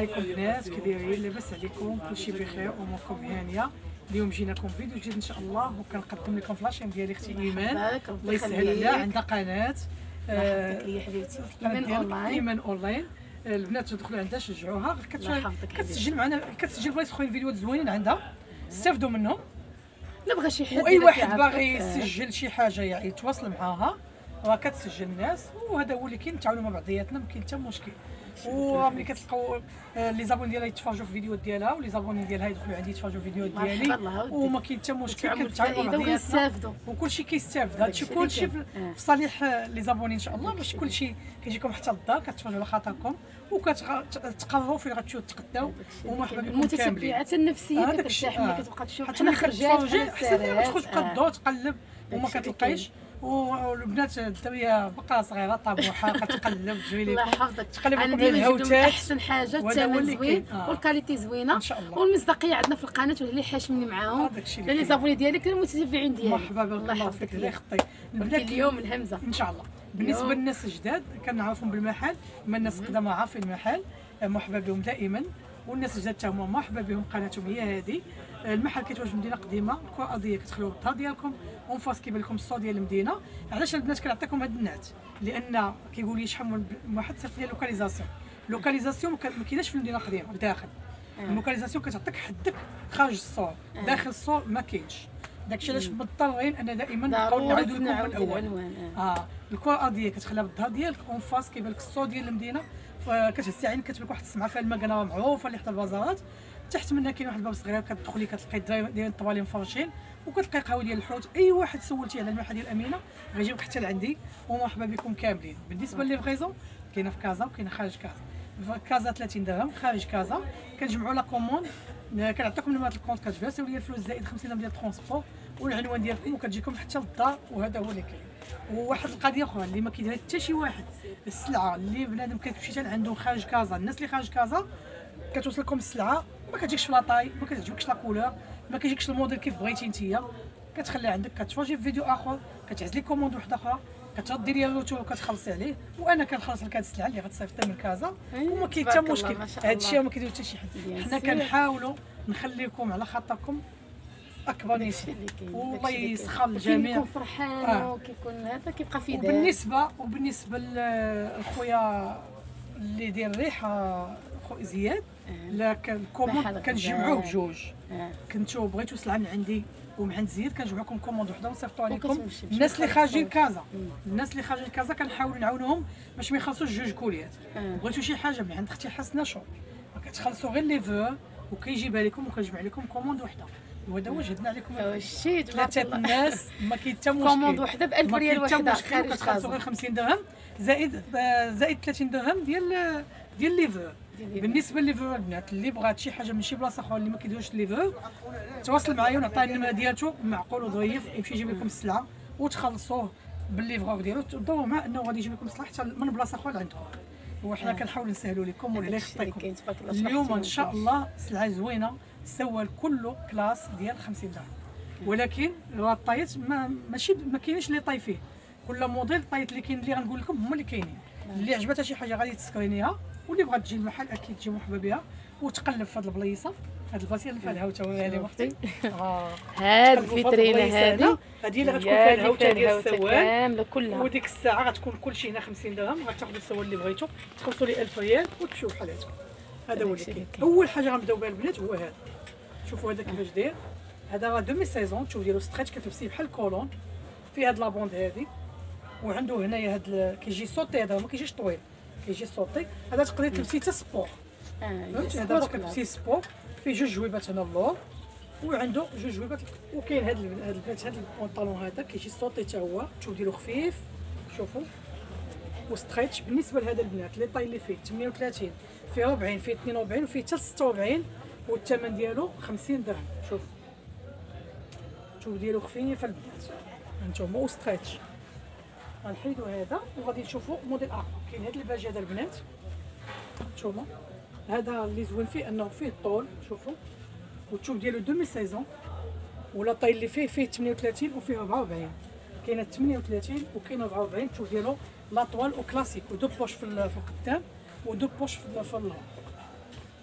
ازيكم البنات؟ كي دايرين؟ لاباس عليكم؟ كلشي بخير واموركم هانيه. اليوم جينا لكم فيديو جديد ان شاء الله، وكنقدم لكم في لاشين ديالي اختي ايمان. الله يسهل عليها، عندها قناه يا حبيبتي ايمان اونلاين. البنات تدخلوا عندها شجعوها، كتسجل معنا، كتسجل بلايص اخرين فيديوهات زوينين عندها، استافدوا منهم. لا بغى شي حد واي واحد باغي يسجل شي حاجه يعني يتواصل معاها، راه كتسجل الناس، وهذا هو اللي كاين، نتعاونوا مع بعضياتنا، ما كاين حتى مشكل. وملي كتلقاو لي زابون ديالها يتفرجوا في الفيديوهات ديالها، ولي زابون ديالها يدخلوا عندي يتفرجوا في الفيديوهات ديالي، وما كاين حتى مشكل، كنتعاونوا مع بعضياتنا وكلشي كيستافد. هادشي كلشي في صالح لي زابوني ان شاء الله، باش كلشي كيجيكم حتى للدار، كتفرجوا على خاطركم وكتقرروا فين غتمشيو تقداو. ومرحبا بكم كاملين. المتتبعات النفسيه كترتاح ملي كتبقى تشوف حنا خرجات احسن ما تخرج تبقى تدور تقلب وما كتلقايش. والبنات الدريه بقى صغيره طموحه كتقلب تجوي لكم، الله يحفظك. تقلب لكم عندي الهوتات احسن حاجه، الثمن زوين والكاليتي زوينه والمصداقيه عندنا في القناه، واللي حاشمني معاهم لي زابوني ديالي كانوا المتتبعين ديالي. مرحبا بك، الله يحفظك. الله يخطيك البنات اليوم الهمزه ان شاء الله. بالنسبه للناس الجداد كنعرفهم بالمحل، اما الناس القدامى عارفين المحل، مرحبا بهم دائما. والناس الجداد حتى هما مرحبا بهم، قناتهم هي هذه. المحل كيتواجد في مدينه قديمه، الكره الارضيه كتخليو الدار ديالكم، اون فاس كيبان لكم الصور ديال المدينه. علاش البنات كنعطيكم هاد النعت؟ لان كيقول لي شحال من واحد صيفط لي لوكاليزاسيون ما كايناش في المدينه القديمه لداخل. اللوكاليزاسيون كتعطيك حدك خارج الصور، داخل الصور ما كاينش. داكشي علاش مضطرين ان دائما نبقاو نعاودوا لكم من الاول. الكره الارضيه كتخليها بالظهر ديالك، اون فاس كيبان لك الصور ديال المدينه، فكتهز عينك كتبان لك واحد السمعه فيها المكانه معروفه اللي حتى البازارات. تحت منها كاين واحد الباب صغير، كتدخلي كتلقاي دايرين الطوالي مفرشين، وكتلقاي قهوه ديال الحوت. اي واحد سولتي على المحل ديال امينه غيجيبك حتى لعندي، ومرحبا بكم كاملين. بالنسبه للفريزون كاينه في كازا وكاينه خارج كازا. في كازا 30 درهم، خارج كازا كنجمعوا لا كوموند، كنعطيكم نمره الكونت، كتفاسيو لي الفلوس زائد 50 درهم ديال الترونسبور والعنوان ديالكم، وكتجيكم حتى للدار. وهذا هو اللي كاين. وواحد القضيه اخرى اللي ما كيديرها حتى شي واحد، السلعه اللي بنادم كتمشي حتى لعندهم خارج كازا، الناس اللي خارج كازا كتوصلكم السلعه ما كتجيكش في لاطاي، ما كتعجبكش لا كولور، ما كيجيكش الموديل كيف بغيتي نتيا، كتخليها عندك، كتفرجي في فيديو اخر، كتعزلي كوموند واحده اخرى، كتردي ليا الروتور وكتخلصي عليه، وانا كنخلص لك هاد السلعه اللي غتصيفط من كازا، وما كاين حتى مشكل. هاد الشيء ما كيدير حتى شي حد. حنا كنحاولوا نخليكم على خاطركم اكبر نسبه، والله يسخر الجميع. كيكون فرحان وكيكون هذا كيبقى في دار. وبالنسبه لخويا اللي داير الريحه، خو زياد، لا الكوموند كنجمعوه بجوج. كنتو بغيتو سلعه من عندي ومن عند زياد كنجمعوكم كوموند وحده ونصيفطوها لكم. الناس اللي خارجين كازا، كنحاولوا نعاونوهم باش ما يخلصوش جوج كوليات. بغيتو شي حاجه من عند اختي حسنه شوب، كتخلصوا غير ليفور وكيجيبها لكم وكنجمع لكم كوموند وحده. وهذا هو جهدنا عليكم. شي ثلاثه الناس ما كاين حتى مشكل. كوموند وحده ب 1000 ريال وحده خارج كتخلصوا غير 50 درهم زائد 30 درهم ديال الليفور. بالنسبه لليفور البنات اللي بغات شي حاجه من شي بلاصه اخرى اللي ما كيديروش الليفور، تواصل معايا ونعطيه النمره ديالته معقول وظريف، يمشي يجيب لكم السلعه وتخلصوه بالليفرور ديالو، تدوروا معاه انه غادي يجيب لكم السلعه حتى من بلاصه اخرى عندكم. وحنا كنحاولوا نسهلوا لكم والله يخطيكم. اليوم ان شاء الله سلعه زوينه، السوال كله كلاس ديال 50 درهم، ولكن الطايات ماشي ما كاينش اللي طاي فيه. كل موديل الطايات اللي كاين اللي غنقول لكم هما اللي كاينين. اللي عجبتها شي حاجه غادي تسكرينيها، واللي بغات تجي المحل اكيد تجي مرحبا بها وتقلب في هاد البلايصه. هاد البلاصه اللي فيها الهوته والغالي اختي. هاد الفيترينه هذه اللي غتكون فيها الهوته ديال السوال كامله كلها، وديك الساعه غتكون كلشي هنا 50 درهم، غتاخذوا السوال اللي بغيتو، تخلصوا لي 1000 ريال وتمشيو بحالاتكم. هذا هو اللي كاين. اول حاجه غنبداو بها البنات هو هذا. شوفوا هذا كيفاش داير. هذا راه دومي سيزون، تشوف ديالو ستريتش كتلبسيه بحال الكولون، فيه هاد لابوند هذه، وعنده هنايا هاد كيجي صوتي، هذا ما كيجيش طويل، كيجي صوتي. هذا تقدري تلبسيه حتى سبور. هذا كتلبسيه سبور، فيه جوج جويبات هنا اللور، وعنده جوج جويبات. وكاين هاد البنات هاد البونطالون هذا كيجي صوتي حتى هو، تشوف ديالو خفيف، شوفوا، وستريتش. بالنسبه لهذا البنات لي طاي اللي فيه 38، فيه 40، فيه 42، وفيه حتى 46، والثمن ديالو 50 درهم. شوف ديالو خفيف البنات هانتوما وستريتش. غنحيدو هذا وغادي نشوفوا موديل اخر. كاين هاد الباجي هذا البنات، نتوما هذا اللي زوين فيه انه فيه الطول، شوفوا، والتوب ديالو دومي سيزون، ولا طاي اللي فيه 38 وفيه 44. كاينه 38 وكاينه 44. التوب ديالو لاطوال وكلاسيك، ودو بوش في القدام ودو بوش في اللور.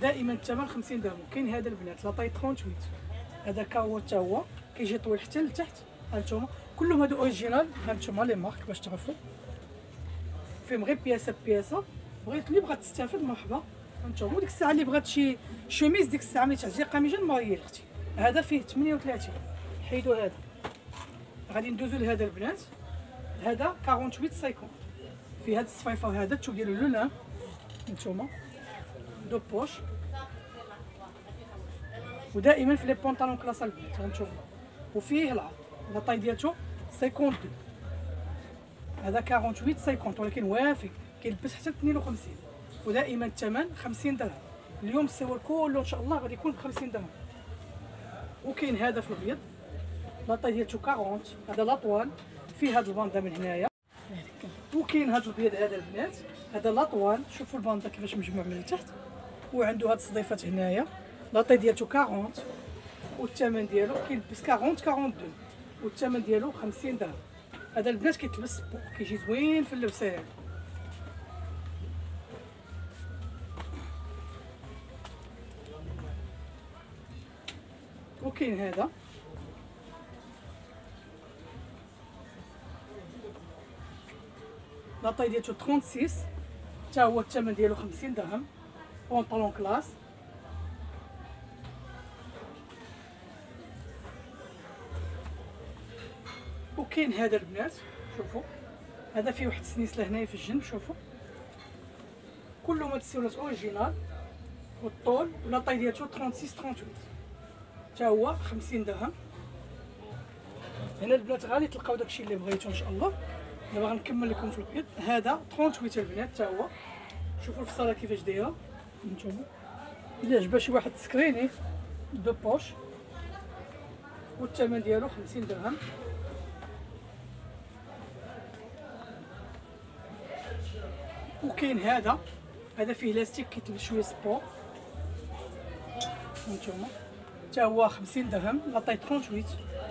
دائما الثمن 50 درهم. كاين هذا البنات لا طاي 38، هذا كاو حتى هو كيجي طويل حتى لتحت. هانتوما كلهم هادو اوريجينال، هانتوما لي مارك باش تعرفوا فيهم غير بياسه بياسه. بغيت اللي بغات تستافد مرحبا. هانتوما ديك الساعه اللي بغات شي شوميز ديك الساعه ملي تعزي قميجه ماريي اختي، هذا فيه 38. حيدوا هذا. غادي ندوزو لهذا البنات، هذا 48 50 في هاد الصفيفه. هذا الثوب ديالو لولان هانتوما دو بوش، ودائما في لي بونطالون كلاس البنات هانتوما. وفيه العرض لا طاي ديالته 52، هذا 48 50 ولكن وافي كيلبس حتى 52. ودائما الثمن 50 درهم. اليوم السوار كله ان شاء الله غادي يكون ب 50 درهم. وكاين هذا في الابيض لا طاي ديالته 40، هذا لاطوال فيه هاد الباندا من هنايا. وكاين هاد الابيض هذا البنات، هذا لاطوال شوفوا الباندا كيفاش مجموع من التحت، وعنده هاد الصديفات هنايا. لا طاي ديالته 40 والثمن ديالو كيلبس 40 42 والثمن ديالو 50 درهم. هذا البنات كيتلبس سبو كيجي زوين في اللبسه هذا. وكاين هذا لا طاي ديالته 36، حتى هو الثمن ديالو 50 درهم. بونطالون كلاس. وكاين هذا البنات شوفوا، هذا فيه واحد السنيسله هنايا في الجنب شوفوا، كلهم هاد السيولات اوريجينال. والطول ولا طاي ديالته 36 38، حتى هو 50 درهم. هنا البنات غادي تلقاو داكشي اللي بغيتو ان شاء الله. دابا غنكمل لكم في الابيض. هذا 38 البنات حتى هو. شوفوا الفصاله كيفاش دايره نتوما. الا عجبها شي واحد سكريني دو بوش، والثمن ديالو 50 درهم. وكاين هذا فيه لاستيك كيتلبس شويه سبور هانتوما، حتى هو 50 درهم. لا طاي 38.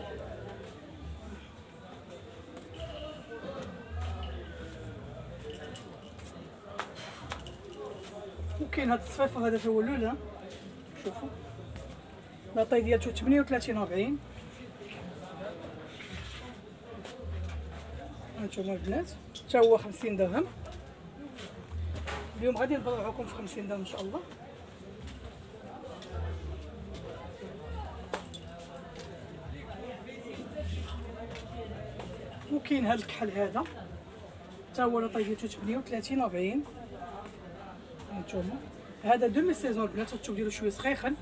وكاين هاد الصفيفه، هذا هو اللولان شوفوا، لا طاي ديالته 38 40. هانتوما البنات حتى هو 50 درهم. اليوم غادي نبرعوكم في 50 درهم ان شاء الله. وكاين هذا الكحل هذا حتى هو لا طاي ديالته 38 40. هانتوما هذا دومي سيزون البنات، الثوب ديالو شويه سخيخن.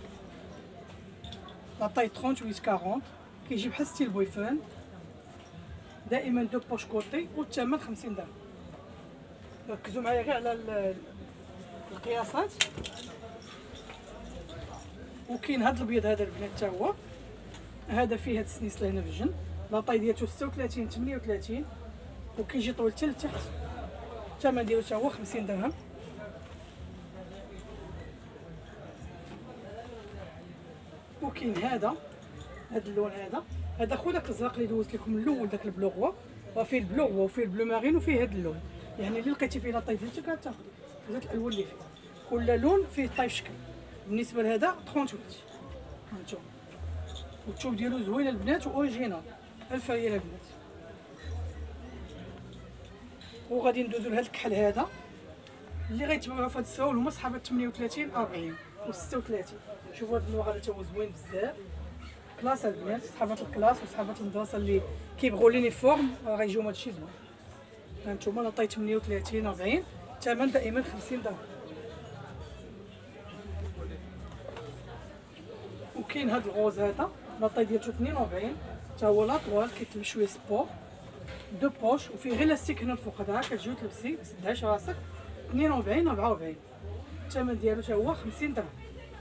لا طاي 38 40 كيجي بحال ستيل بويفان، دائما دو بوش كوتي والثمن 50 درهم. ركزوا معايا غير على القياسات. وكاين هذا الابيض هذا البنات حتى هو، هذا فيه هاد السنيسله هنا في الجنب. لا طاي ديالته 36 38 وكيجي طويل حتى لتحت. الثمن ديالو حتى هو 50 درهم. وكاين هذا اللون هذا خو داك الازرق اللي دوزت لكم الاول، داك البلوغوا، وفيه البلوغوا وفيه البلو مارين وفيه هذا اللون. يعني اللي لقيتي فيه لا طاي ديالتك غتاخدي هاد الالوان اللي فيه، كل لون فيه طاي شكل. بالنسبه لهذا 38 هانتوما، والثوب ديالو زوين البنات واوريجينال. الف ريال البنات. وغادي ندوزو لهاد الكحل هذا اللي غيتبعوا في هاد السراول هما صحابه 38 40 و 36. شوفوا هاد النوع هذا تا هو زوين بزاف، كلاس البنات. صحابات الكلاس وصحابات المدرسه اللي كيبغوا لينيفورم غيجيو هادشي زوين. هانتوما لا طاي 38 40، الثمن دائما 50 درهم. وكاين هاد الغوز هذا لا طاي ديالته 42، حتى هو لاطوال كيتلبس شويه سبور دو بوش، وفيه غير لاستيك هنا الفوق. هذا كتجيو تلبسي تسدعيش راسك. 42 44 الثمن ديالو حتى هو 50 درهم.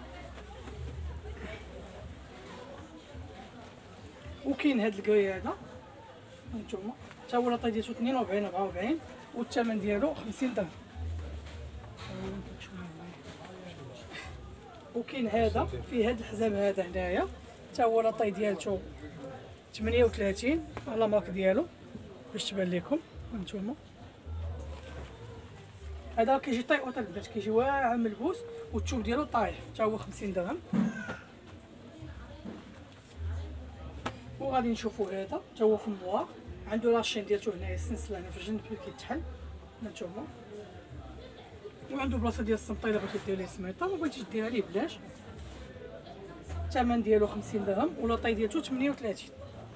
وكاين هاد الكري هذا هانتوما حتى هو لا طاي ديالته 42 44 والثمن ديالو 50 درهم. وكاين هذا فيه هاد الحزام هذا هنايا حتى هو لا طاي ديالته 38 على مارك ديالو باش تبان لكم هانتوما. هذا كيجي طيقوط البنات، كيجي واعر ملبوس والثوب ديالو طايح، حتى هو 50 درهم. وغادي نشوفوا هذا حتى هو في النوار، عنده لاشين ديالته هنايا السلسله هنا في الجنب اللي كيتحل هانتوما، وعنده بلاصه ديال السمطه الا بغيتي دير ليه سميطه، ما بغيتيش ديرها ليه بلاش. الثمن ديالو 50 درهم ولا طاي ديالته 38.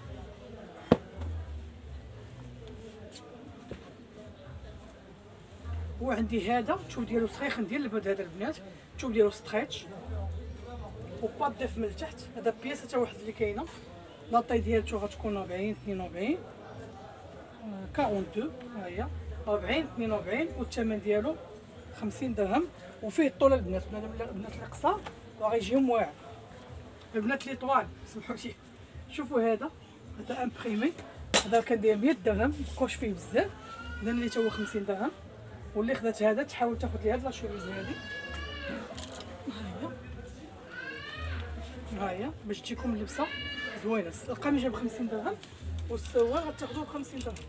وعندي هذا الثوب ديالو سخيخ ندير البرد هذا البنات، الثوب ديالو ستريتش وبا ضيف من التحت. هذا بياسه حتى واحد اللي كاينه، لا طاي ديالته غتكون 40 42 42 ها هي 40 42 والثمن ديالو 50 درهم. وفيه الطول البنات، البنات اللي قصار وغيجيهم واعر، البنات لي طوال سمحوا لي. شوفوا هذا امبريمي، هذا كندير 100 درهم مبقاوش فيه بزاف، درنا ليه حتى هو 50 درهم. واللي خدات هذا تحاول تاخذ لي هاد لاشوميز هادي، ها هي باش تجيكم اللبسه زوينه. القميجه ب 50 درهم والسوار غتاخذوه ب 50 درهم.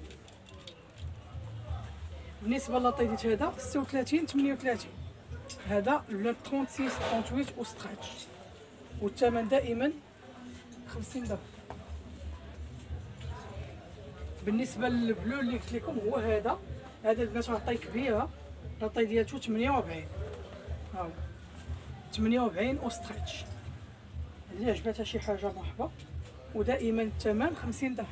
بالنسبه لاطاي ديت هذا 36 38، هذا البنات 36 38 وستريتش، والثمن دائما 50 درهم. بالنسبه للبلو اللي قلت لكم هو هذا البنات راه طاي كبيره، لاطاي ديالته 48 ها هو 48 وستريتش. اللي عجبتها شي حاجه مرحبا، ودائما الثمن 50 درهم.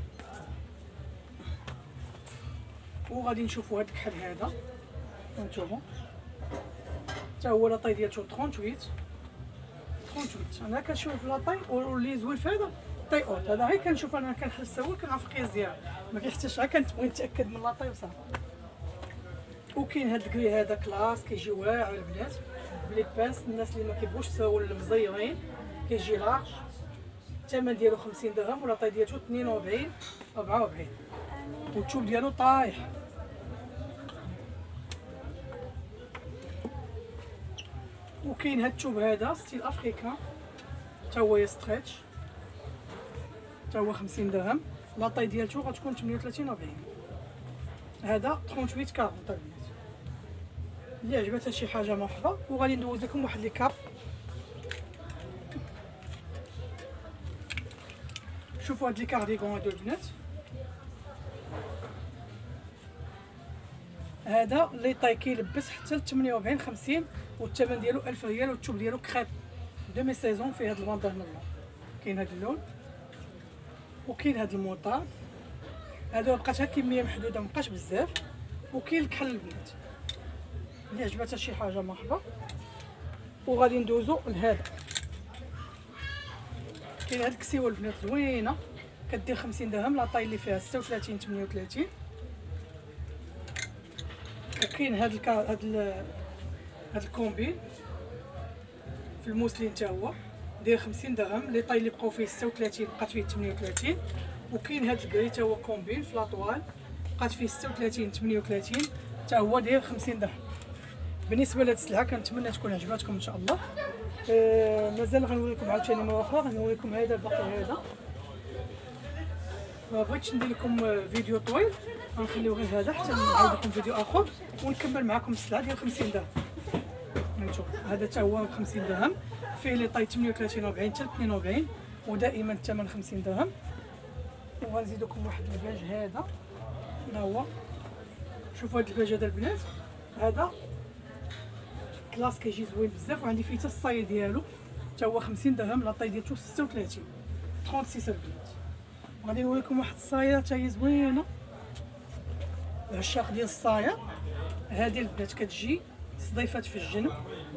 وغادي نشوفوا هذا الكحل هذا هانتوما، حتى هو لاطاي ديالته 38. انا كنشوف لاطاي واللي زوين في هذا طاي اوت، هذا غير كنشوف انا كنحل السوال كنعرف القياس ديالو، ما كيحتاجش غير كنبغي نتاكد من لاطاي وصافي. وكاين هذا الكري هذا كلاس كيجي واعر البنات بلي باس، الناس اللي ما كيبغوش السوال المزيرين كيجي لارج. الثمن ديالو 50 درهم ولاطاي ديالته 42 44 والثوب ديالو طايح. وكاين هاد الثوب هذا ستيل افريكان حتى هو ستريتش، حتى هو 50 درهم، لاطاي ديالته غتكون 38 40. هذا 38 40 البنات. اللي عجبتها شي حاجه مرحبا. وغادي ندوز لكم واحد لي كاب، شوفوا هاد لي كارديغون هادو البنات، هذا لي طاي كيلبس حتى ل 48 50 والثمن ديالو 1000 ريال والثوب ديالو كريب دومي سيزون. فيه هاد الباندا هنا اللون، كاين هاد اللون وكاين هاد الموطار، هادو بقات غير كميه محدوده مابقاش بزاف. وكاين الكحل البنات، اللي عجبتها شي حاجه مرحبا. وغادي ندوزو لهذا، كاين هاد الكسيوه البنات زوينه كدير 50 درهم، لاطاي اللي فيها 36 38. وكاين هاد الكومبين في الموسلين حتى هو داير 50 درهم، لي طاي اللي بقاو فيه 36 بقات فيه 38. وكاين هاد الكري حتى هو كومبين في لاطوال بقات فيه 36 38 حتى هو داير 50 درهم. بالنسبه لهاد السلعه كنتمنى تكون عجباتكم ان شاء الله. مازال غنوريكم عاوتاني مره اخرى، غنوريكم هذا الباقي هذا. ما بغيتش ندير لكم فيديو طويل، غنخليو غير هذا حتى نعاود لكم فيديو اخر ونكمل معكم السلعه ديال 50 درهم. هانتوما هذا حتى هو ب 50 درهم، فيه لي طاي 38 40 حتى 42 ودائما الثمن 50 درهم. وغنزيد لكم واحد الباج هذا، ها هو شوفوا هذا الباج هذا البنات، هذا كلاس كيجي زوين بزاف، وعندي فيه حتى الصاي ديالو حتى هو 50 درهم، لاطاي ديالته 36 36 البنات. غادي نوريكم واحد الصايه حتى هي زوينه، العشاق ديال الصايه هذه البنات كتجي صديفات في الجنب.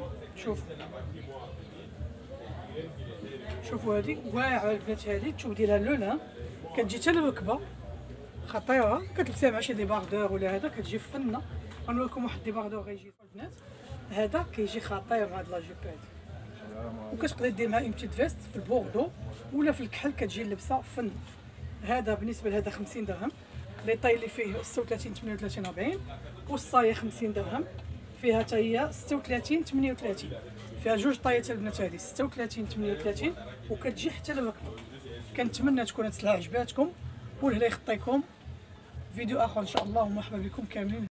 شوفوا هذه واعره البنات، هذه الثوب ديالها لولان كتجي حتى الركبه خطيره، كتلبسيها مع شي ديباردور ولا هذا كتجي فنه. غنوريكم واحد ديباردور غيجي البنات، هذا كيجي خطير مع هاد لاجيب هادي، وكتقدر دير معاه اون بتيت فيست في البوردو ولا في الكحل كتجي اللبسه فن. هذا بالنسبه لهذا 50 درهم، لي طاي اللي فيه 36 38 40 والصايه 50 درهم، فيها حتى هي 36 38 فيها جوج طايات البنات، هذه 36 38 وكتجي حتى للركبه. كنتمنى تكون هاد السلعه عجباتكم والهلا يخطيكم. فيديو اخر ان شاء الله ومرحبا بكم كاملين.